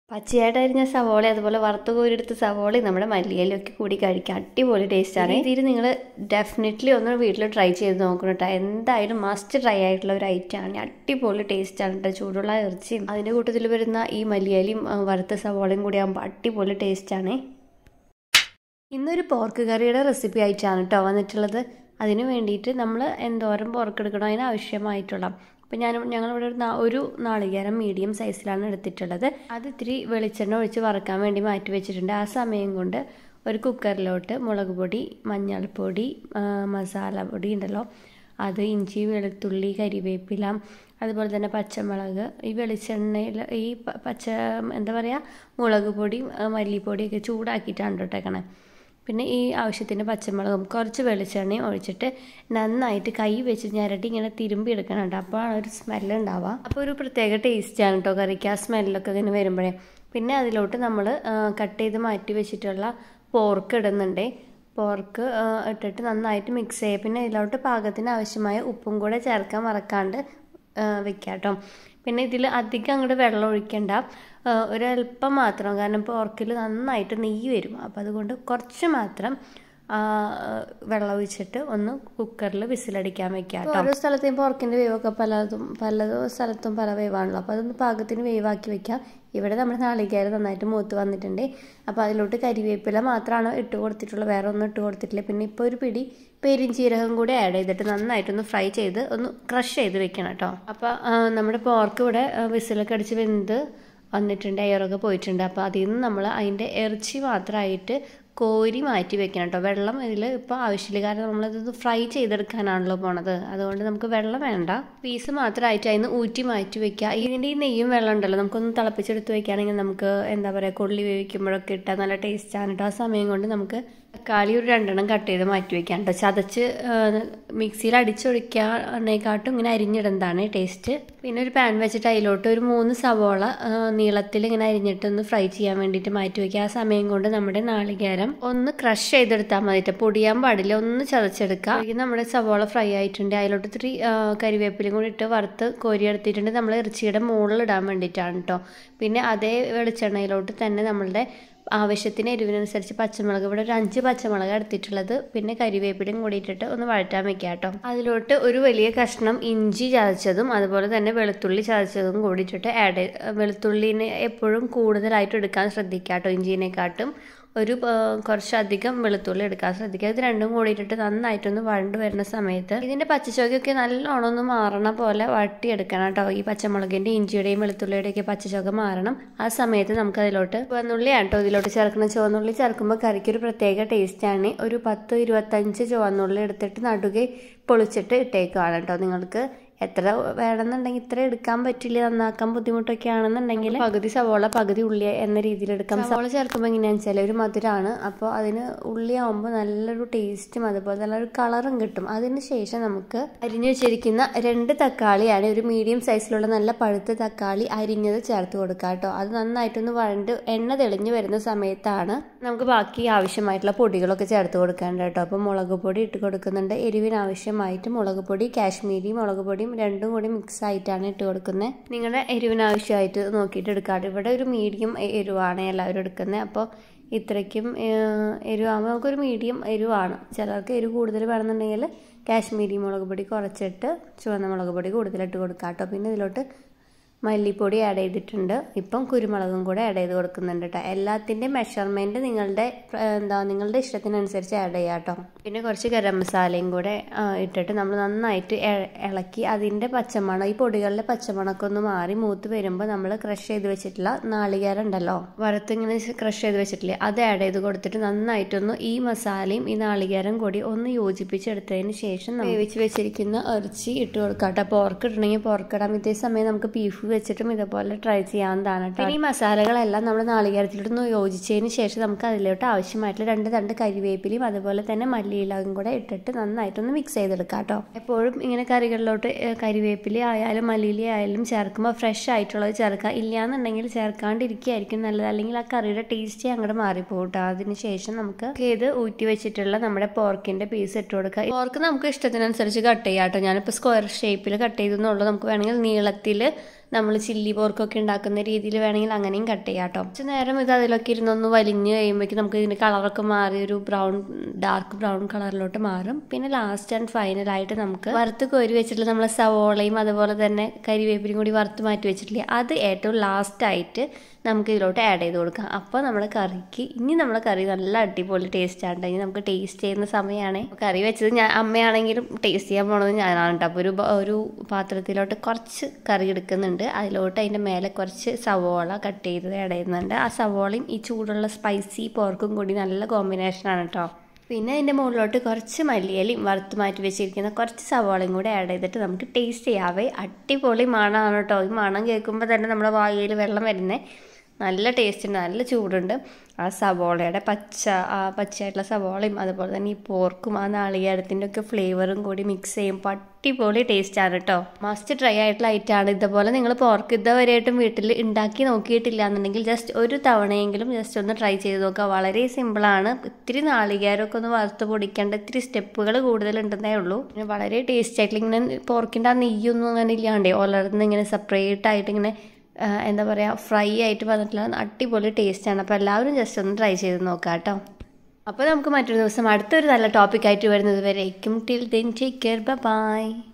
പച്ചയായിട്ട് അരിഞ്ഞ സവോള അതുപോലെ വറുത്ത് കോരിയെടുത്ത സവോളയും നമ്മുടെ മല്ലിയിലൊക്കെ കൂടി കഴിക്കാൻ അടിപൊളി ടേസ്റ്റാണ്. ഇതിൽ നിങ്ങൾ ഡെഫിനറ്റ്ലി ഒന്ന് വീട്ടിൽ ട്രൈ ചെയ്ത് നോക്കണം കേട്ടോ. എന്തായാലും മസ്റ്റ് ട്രൈ ആയിട്ടുള്ള ഒരു ഐറ്റമാണ്. അടിപൊളി ടേസ്റ്റാണ് കേട്ടോ. ചൂടുള്ള ഇറച്ചിയും അതിൻ്റെ കൂട്ടത്തിൽ വരുന്ന ഈ മല്ലിയിലയും വറുത്ത സവോളയും കൂടി ആകുമ്പോൾ അടിപൊളി ടേസ്റ്റാണ്. ഇന്നൊരു പോർക്ക് കറിയുടെ റെസിപ്പി ആയിട്ടാണ് കേട്ടോ വന്നിട്ടുള്ളത്. അതിന് വേണ്ടിയിട്ട് നമ്മൾ എന്തോരം പോർക്ക് എടുക്കണോ അതിനാവശ്യമായിട്ടുള്ള അപ്പോൾ ഞങ്ങളിവിടെ ഒരു നാളികേരം മീഡിയം സൈസിലാണ് എടുത്തിട്ടുള്ളത്. അത് ഇത്തിരി വെളിച്ചെണ്ണ ഒഴിച്ച് വറുക്കാൻ വേണ്ടി മാറ്റി വെച്ചിട്ടുണ്ട്. ആ സമയം കൊണ്ട് ഒരു കുക്കറിലോട്ട് മുളക് പൊടി, മഞ്ഞൾപ്പൊടി, മസാല പൊടി ഉണ്ടല്ലോ അത്, ഇഞ്ചി, വെളുത്തുള്ളി, കരിവേപ്പില, അതുപോലെ തന്നെ പച്ചമുളക്, ഈ വെളിച്ചെണ്ണയിൽ ഈ എന്താ പറയുക മുളക് പൊടിയും മല്ലിപ്പൊടിയൊക്കെ ചൂടാക്കിയിട്ടാണ് ഇട്ടേക്കണേ. പിന്നെ ഈ ആവശ്യത്തിന് പച്ചമുളകും കുറച്ച് വെളിച്ചെണ്ണയും ഒഴിച്ചിട്ട് നന്നായിട്ട് കൈ വെച്ച് ഞരട്ടി ഇങ്ങനെ തിരുമ്പി എടുക്കണം കേട്ടോ. അപ്പോഴാണ് ഒരു സ്മെല്ല് ഉണ്ടാവുക. അപ്പോൾ ഒരു പ്രത്യേക ടേസ്റ്റാണ് കേട്ടോ കറിക്ക് ആ സ്മെല്ലൊക്കെ ഇങ്ങനെ വരുമ്പോഴേ. പിന്നെ അതിലോട്ട് നമ്മൾ കട്ട് ചെയ്ത് മാറ്റി വെച്ചിട്ടുള്ള പോർക്ക് ഇടുന്നുണ്ട്. പോർക്ക് ഇട്ടിട്ട് നന്നായിട്ട് മിക്സ് ചെയ്യുക. പിന്നെ ഇതിലോട്ട് പാകത്തിന് ആവശ്യമായ ഉപ്പും കൂടെ ചേർക്കാൻ മറക്കാണ്ട് വെക്കാം കേട്ടോ. പിന്നെ ഇതിൽ അധികം അങ്ങോട്ട് വെള്ളം ഒഴിക്കണ്ട, ഒരല്പം മാത്രം. കാരണം പോർക്കിൽ നന്നായിട്ട് നെയ്യ് വരും. അപ്പോൾ അതുകൊണ്ട് കുറച്ച് മാത്രം വെള്ളം ഒഴിച്ചിട്ട് ഒന്ന് കുക്കറിൽ വിസിലടിക്കാൻ വെക്കാം കേട്ടോ. ഓരോ സ്ഥലത്തെയും പോർക്കിൻ്റെ വേവൊക്കെ പല സ്ഥലത്തും പല വേവാണല്ലോ. അപ്പോൾ അതൊന്ന് പാകത്തിന് വേവാക്കി വെക്കാം. ഇവിടെ നമ്മുടെ നാളികേരം നന്നായിട്ട് മൂത്ത് വന്നിട്ടുണ്ട്. അപ്പോൾ അതിലോട്ട് കരിവേപ്പില മാത്രമാണ് ഇട്ട് കൊടുത്തിട്ടുള്ളത്, വേറെ ഒന്നും ഇട്ട് കൊടുത്തിട്ടില്ല. പിന്നെ ഇപ്പോൾ ഒരു പിടി പെരിഞ്ചീരകം കൂടി ആഡ് ചെയ്തിട്ട് നന്നായിട്ടൊന്ന് ഫ്രൈ ചെയ്ത് ഒന്ന് ക്രഷ് ചെയ്ത് വെക്കണം കേട്ടോ. അപ്പോൾ നമ്മുടെ പോർക്ക് ഇവിടെ വിസിലൊക്കെ അടിച്ച് വെന്ത് വന്നിട്ടുണ്ട്, എയറൊക്കെ പോയിട്ടുണ്ട്. അപ്പോൾ അതിൽ നിന്ന് നമ്മൾ അതിൻ്റെ ഇറച്ചി മാത്രമായിട്ട് കോരി മാറ്റി വെക്കണം കേട്ടോ. വെള്ളം ഇതിൽ ഇപ്പോൾ ആവശ്യമില്ല, കാരണം നമ്മളിത് ഫ്രൈ ചെയ്തെടുക്കാനാണല്ലോ പോണത്. അതുകൊണ്ട് നമുക്ക് വെള്ളം വേണ്ട. പീസ് മാത്രമായിട്ട് അതിന് ഊറ്റി മാറ്റി വെക്കുക. ഇതിൻ്റെ ഈ നെയ്യും വെള്ളം ഉണ്ടല്ലോ നമുക്കൊന്ന് തിളപ്പിച്ചെടുത്ത് വെക്കുകയാണെങ്കിൽ നമുക്ക് എന്താ പറയുക കൊള്ളി വേവിക്കുമ്പോഴൊക്കെ ഇട്ടാൽ നല്ല ടേസ്റ്റാണ് കേട്ടോ. ആ സമയം കൊണ്ട് നമുക്ക് തക്കാളി ഒരു 2 കട്ട് ചെയ്ത് മാറ്റി വെക്കാം കേട്ടോ. ചതച്ച് മിക്സിയിൽ അടിച്ചൊഴിക്കാനേക്കാട്ടും ഇങ്ങനെ അരിഞ്ഞിടുന്നതാണ് ടേസ്റ്റ്. പിന്നെ ഒരു പാൻ വെച്ചിട്ട് അതിലോട്ട് ഒരു 3 സവോള നീളത്തിൽ ഇങ്ങനെ അരിഞ്ഞിട്ടൊന്ന് ഫ്രൈ ചെയ്യാൻ വേണ്ടിയിട്ട് മാറ്റി വയ്ക്കുക. ആ സമയം കൊണ്ട് നമ്മുടെ നാളികേരം ഒന്ന് ക്രഷ് ചെയ്തെടുത്താൽ മതിയിട്ട്, പൊടിയാൻ പാടില്ല, ഒന്ന് ചതച്ചെടുക്കുക. നമ്മുടെ സവോള ഫ്രൈ ആയിട്ടുണ്ട്. അതിലോട്ട് ഇത്തിരി കരിവേപ്പിലയും കൂടി ഇട്ട് വറുത്ത് കോരിയെടുത്തിട്ടുണ്ട്. നമ്മൾ ഇറച്ചിയുടെ മുകളിൽ ഇടാൻ വേണ്ടിയിട്ടാണ് കേട്ടോ. പിന്നെ അതേ വെളിച്ചെണ്ണയിലോട്ട് തന്നെ നമ്മളുടെ ആവശ്യത്തിന് എരിവിനനുസരിച്ച് പച്ചമുളക്, ഇവിടെ ഒരു 5 പച്ചമുളക് എടുത്തിട്ടുള്ളത്, പിന്നെ കരിവേപ്പിലയും കൂടി ഇട്ടിട്ട് ഒന്ന് വഴറ്റാൻ വെക്കാം കേട്ടോ. അതിലോട്ട് ഒരു വലിയ കഷ്ണം ഇഞ്ചി ചതച്ചതും അതുപോലെ തന്നെ വെളുത്തുള്ളി ചതച്ചതും കൂടി ഇട്ടിട്ട് വെളുത്തുള്ളിനെ എപ്പോഴും കൂടുതലായിട്ട് എടുക്കാൻ ശ്രദ്ധിക്കുക കേട്ടോ. ഇഞ്ചിനെക്കാട്ടും ഒരു കുറച്ചധികം വെളുത്തുള്ളി എടുക്കാൻ ശ്രദ്ധിക്കുക. ഇത് രണ്ടും കൂടിയിട്ടിട്ട് നന്നായിട്ടൊന്ന് വഴണ്ട് വരുന്ന സമയത്ത് ഇതിൻ്റെ പച്ചച്ചോകൊക്കെ നല്ലോണം ഒന്ന് മാറണ പോലെ വഴട്ടിയെടുക്കണം കേട്ടോ. ഈ പച്ചമുളകിൻ്റെ, ഇഞ്ചിയുടെയും വെളുത്തുള്ളിയുടെയൊക്കെ പച്ചച്ചോക മാറണം. ആ സമയത്ത് നമുക്ക് അതിലോട്ട് ചുവന്നുള്ളിയാണ് കേട്ടോ ഇതിലോട്ട് ചേർക്കണം. ചുവന്നുള്ളി ചേർക്കുമ്പോൾ കറിക്കൊരു പ്രത്യേക ടേസ്റ്റാണ്. ഒരു 10-25 ചുവന്നുള്ളി എടുത്തിട്ട് നടുകെ പൊളിച്ചിട്ട് ഇട്ടേക്കാണ് കേട്ടോ. നിങ്ങൾക്ക് എത്ര വേണമെന്നുണ്ടെങ്കിൽ ഇത്ര എടുക്കാൻ പറ്റില്ല, നന്നാക്കാൻ ബുദ്ധിമുട്ടൊക്കെ ആണെന്നുണ്ടെങ്കിൽ പകുതി സവോള പകുതി ഉള്ളി എന്ന രീതിയിൽ എടുക്കാം. സവോള ചേർക്കുമ്പോൾ എങ്ങനെയാണെന്ന് വെച്ചാൽ ഒരു മധുരമാണ്. അപ്പോൾ അതിന് ഉള്ളിയാവുമ്പോൾ നല്ലൊരു ടേസ്റ്റും അതുപോലെ നല്ലൊരു കളറും കിട്ടും. അതിന് ശേഷം നമുക്ക് അരിഞ്ഞു വെച്ചിരിക്കുന്ന 2 തക്കാളിയാണ്, ഒരു മീഡിയം സൈസിലുള്ള നല്ല പഴുത്ത തക്കാളി അരിഞ്ഞത് ചേർത്ത് കൊടുക്കുക കേട്ടോ. അത് നന്നായിട്ടൊന്ന് വഴണ്ട് എണ്ണ തെളിഞ്ഞു വരുന്ന സമയത്താണ് നമുക്ക് ബാക്കി ആവശ്യമായിട്ടുള്ള പൊടികളൊക്കെ ചേർത്ത് കൊടുക്കേണ്ടത് കേട്ടോ. അപ്പോൾ മുളക് പൊടി ഇട്ട് കൊടുക്കുന്നുണ്ട്. എരിവിനാവശ്യമായിട്ട് മുളക് പൊടി, കാശ്മീരി മുളക് പൊടിയും രണ്ടും കൂടി മിക്സ് ആയിട്ടാണ് ഇട്ട് കൊടുക്കുന്നത്. നിങ്ങളുടെ എരിവിനാവശ്യമായിട്ട് നോക്കിയിട്ട് എടുക്കാറ്. ഇവിടെ ഒരു മീഡിയം എരിവാണ് എല്ലാവരും എടുക്കുന്നത്. അപ്പോൾ ഇത്രയ്ക്കും എരിവാകുമ്പോൾ നമുക്കൊരു മീഡിയം എരിവാണ്. ചിലർക്ക് എരിവ് കൂടുതൽ വേണമെന്നുണ്ടെങ്കിൽ കാശ്മീരി മുളക് പൊടി കുറച്ചിട്ട് ചുവന്ന മുളക് പൊടി കൂടുതലിട്ട് കൊടുക്കാം കേട്ടോ. പിന്നെ ഇതിലോട്ട് മല്ലിപ്പൊടി ആഡ് ചെയ്തിട്ടുണ്ട്. ഇപ്പം കുരുമുളകും കൂടെ ആഡ് ചെയ്ത് കൊടുക്കുന്നുണ്ട് കേട്ടോ. എല്ലാത്തിൻ്റെ മെഷർമെൻറ്റ് നിങ്ങളുടെ ഇഷ്ടത്തിനനുസരിച്ച് ആഡ് ചെയ്യാം കേട്ടോ. പിന്നെ കുറച്ച് ഗരം മസാലയും കൂടെ ഇട്ടിട്ട് നമ്മൾ നന്നായിട്ട് ഇളക്കി അതിൻ്റെ പച്ചമണം, ഈ പൊടികളുടെ പച്ചമണമൊക്കെ ഒന്ന് മാറി മൂത്ത് വരുമ്പോൾ നമ്മൾ ക്രഷ് ചെയ്ത് വെച്ചിട്ടുള്ള നാളികേരം ഉണ്ടല്ലോ, വറുത്തിങ്ങനെ ക്രഷ് ചെയ്ത് വെച്ചിട്ടില്ലേ, അത് ആഡ് ചെയ്ത് കൊടുത്തിട്ട് നന്നായിട്ടൊന്ന് ഈ മസാലയും ഈ നാളികേരം കൂടി ഒന്ന് യോജിപ്പിച്ചെടുത്തതിന് ശേഷം വേവിച്ച് വെച്ചിരിക്കുന്ന ഇറച്ചി ഇട്ട് കൊടുക്കാം കേട്ടോ. പോർക്ക് ഇടണമെങ്കിൽ പോർക്ക് ഇടാം. ഇതേ സമയം നമുക്ക് ബീഫ് വെച്ചിട്ടും ഇതുപോലെ ട്രൈ ചെയ്യാവുന്നതാണ് കേട്ടോ. പിന്നെ ഈ മസാലകളെല്ലാം നമ്മൾ നാളികേരത്തിലൊന്ന് യോജിച്ചതിന് ശേഷം നമുക്ക് അതിലോട്ട് ആവശ്യമായിട്ടുള്ള 2 തണ്ട് കരിവേപ്പിലയും അതുപോലെ തന്നെ മല്ലിയിലയും കൂടെ ഇട്ടിട്ട് നന്നായിട്ടൊന്ന് മിക്സ് ചെയ്തെടുക്കാം കേട്ടോ. എപ്പോഴും ഇങ്ങനെ കറികളിലോട്ട് കരിവേപ്പില ആയാലും മല്ലിയില ആയാലും ചേർക്കുമ്പോൾ ഫ്രഷ് ആയിട്ടുള്ളത് ചേർക്കുക. ഇല്ലയെന്നുണ്ടെങ്കിൽ ചേർക്കാണ്ടിരിക്കുകയായിരിക്കും നല്ലത്, അല്ലെങ്കിൽ ആ കറിയുടെ ടേസ്റ്റ് അങ്ങോട്ട് മാറിപ്പോകും കേട്ടോ. അതിന് ശേഷം നമുക്ക് ഇത് ഊറ്റി വെച്ചിട്ടുള്ള നമ്മുടെ പോർക്കിൻ്റെ പീസ് ഇട്ട് കൊടുക്കുക. പോർക്ക് നമുക്ക് ഇഷ്ടത്തിനനുസരിച്ച് കട്ട് ചെയ്യാം കേട്ടോ. ഞാനിപ്പോൾ സ്ക്വയർ ഷേപ്പിൽ കട്ട് ചെയ്തെന്നുള്ളൂ. നമുക്ക് വേണമെങ്കിൽ നീളത്തിൽ നമ്മൾ ചില്ലി പോർക്കൊക്കെ ഉണ്ടാക്കുന്ന രീതിയിൽ വേണമെങ്കിൽ അങ്ങനെയും കട്ട് ചെയ്യാം കേട്ടോ. കുറച്ച് നേരം ഇത് അതിലൊക്കെ ഇരുന്നൊന്ന് വലിഞ്ഞ് കഴിയുമ്പോഴേക്കും നമുക്ക് ഇതിൻ്റെ കളറൊക്കെ മാറി ഒരു ഡാർക്ക് ബ്രൗൺ കളറിലോട്ട് മാറും. പിന്നെ ലാസ്റ്റ് ആൻഡ് ഫൈനലായിട്ട് നമുക്ക് വറുത്ത് കോരി വെച്ചിട്ടുള്ള നമ്മൾ സവോളയും അതുപോലെ തന്നെ കരിവേപ്പിലയും കൂടി വറുത്ത് മാറ്റി വെച്ചിട്ടില്ലേ, അത് ഏറ്റവും ലാസ്റ്റായിട്ട് നമുക്ക് ഇതിലോട്ട് ആഡ് ചെയ്ത് കൊടുക്കാം. അപ്പോൾ നമ്മുടെ കറിക്ക് നമ്മുടെ കറി നല്ല അടിപൊളി ടേസ്റ്റ് ആണ്. ഇനി നമുക്ക് ടേസ്റ്റ് ചെയ്യുന്ന സമയമാണ്. കറി വെച്ചത് അമ്മയാണെങ്കിലും ടേസ്റ്റ് ചെയ്യാൻ പോണത് ഞാനാണ് കേട്ടോ. അപ്പോൾ ഒരു പാത്രത്തിലോട്ട് കുറച്ച് കറി എടുക്കുന്നുണ്ട്. അതിലോട്ട് അതിൻ്റെ മേലെ കുറച്ച് സവോള കട്ട് ചെയ്തത് ആഡ് ചെയ്യുന്നുണ്ട്. ആ സവോളയും ഈ ചൂടുള്ള സ്പൈസി പോർക്കും കൂടി നല്ല കോമ്പിനേഷനാണ് കേട്ടോ. പിന്നെ അതിൻ്റെ മുകളിലോട്ട് കുറച്ച് മല്ലിയിലയും വറുത്ത് മാറ്റി വെച്ചിരിക്കുന്ന കുറച്ച് സവാളയും കൂടെ ആഡ് ചെയ്തിട്ട് നമുക്ക് ടേസ്റ്റ് ചെയ്യാവേ. അടിപൊളി മണമാണ് കേട്ടോ. ഈ മണം കേൾക്കുമ്പോൾ തന്നെ നമ്മുടെ വായിൽ വെള്ളം വരുന്നേ. നല്ല ടേസ്റ്റ് ഉണ്ട്, നല്ല ചൂടുണ്ട്. ആ സവോളയുടെ പച്ചയായിട്ടുള്ള സവോളയും അതുപോലെ തന്നെ ഈ പോർക്കും ആ നാളികേരത്തിൻ്റെ ഒക്കെ ഫ്ലേവറും കൂടി മിക്സ് ചെയ്യുമ്പോൾ അടിപൊളി ടേസ്റ്റാണ് കേട്ടോ. മസ്റ്റ് ട്രൈ ആയിട്ടുള്ള ഐറ്റമാണ്. ഇതുപോലെ നിങ്ങൾ പോർക്ക് ഇതുവരെയായിട്ടും വീട്ടിൽ ഉണ്ടാക്കി നോക്കിയിട്ടില്ല എന്നുണ്ടെങ്കിൽ ജസ്റ്റ് ഒരു തവണയെങ്കിലും ജസ്റ്റ് ഒന്ന് ട്രൈ ചെയ്ത് നോക്കുക. വളരെ സിമ്പിളാണ്. ഇത്തിരി നാളികേരമൊക്കെ ഒന്ന് വറുത്ത് പൊടിക്കേണ്ട ഇത്തിരി സ്റ്റെപ്പുകൾ കൂടുതലുണ്ടെന്നേ ഉള്ളൂ. പിന്നെ വളരെ ടേസ്റ്റ് ആയിട്ടുള്ള ഇങ്ങനെ പോർക്കിൻ്റെ ആ നെയ്യൊന്നും അങ്ങനെ ഇല്ലാണ്ടേ ഉലർന്ന് ഇങ്ങനെ സെപ്പറേറ്റ് ആയിട്ട് ഇങ്ങനെ എന്താ പറയുക ഫ്രൈ ആയിട്ട് വന്നിട്ടുള്ള അടിപൊളി ടേസ്റ്റാണ്. അപ്പോൾ എല്ലാവരും ജസ്റ്റ് ഒന്ന് ട്രൈ ചെയ്ത് നോക്കാം കേട്ടോ. അപ്പോൾ നമുക്ക് മറ്റൊരു ദിവസം അടുത്തൊരു നല്ല ടോപ്പിക്കായിട്ട് വരുന്നത് വരേക്കും till then take care, by.